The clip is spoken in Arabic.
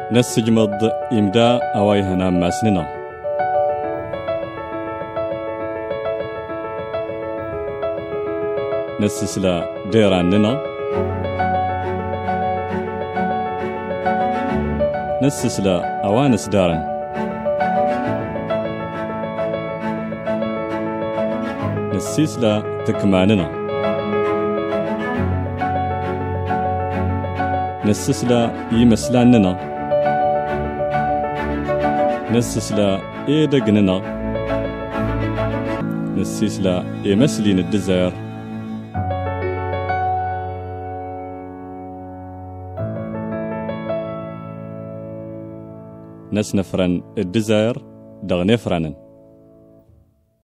نسجمض إمداء أوايهنا ماسننا نسسلا ديراننا نسسلا أوانس دارن نسيسلا تكماننا نسسلا يمسلاننا نسسلا إيدقننا نسسلا يمسلين الدزير نسنفرن الدزير دغنفرنن